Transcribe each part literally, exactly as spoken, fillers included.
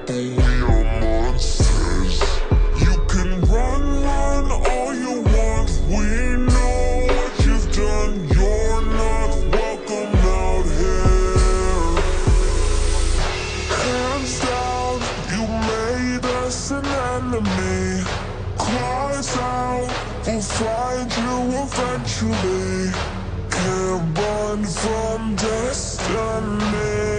but we are monsters. You can run, run all you want. We know what you've done. You're not welcome out here. Hands down, you made us an enemy. Cries out, we'll find you eventually. Can't run from destiny.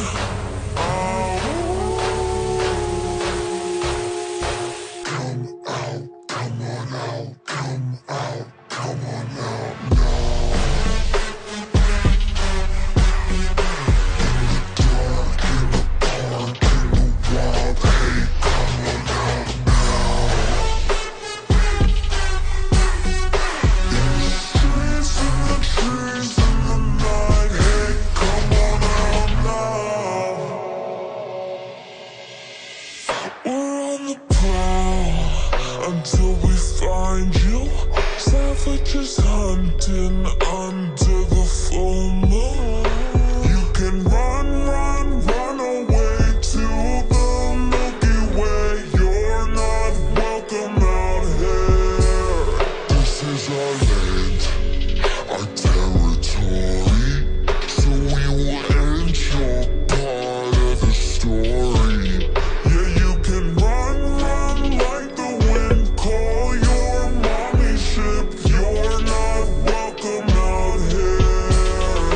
Until we find you, savages hunting under the full moon. You can run, run, run away to the Milky Way. You're not welcome out here. This is our land, our territory, so we will end your part of the story. Yeah, you can run, run like the wind. Call your mommy ship. You're not welcome out here.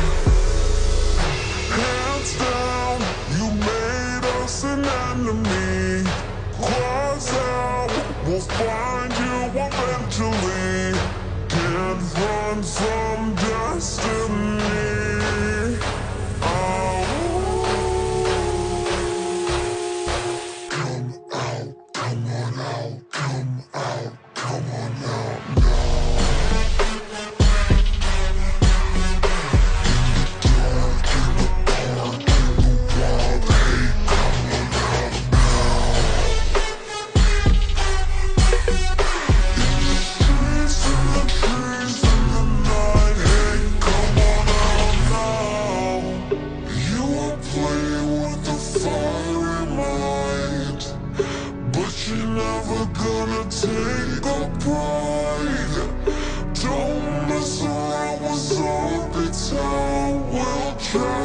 Hands down, you made us an enemy. Claws out, we'll find you eventually. Can't run from destiny. Take a pride. Don't mess around with Zombie Town. We'll try.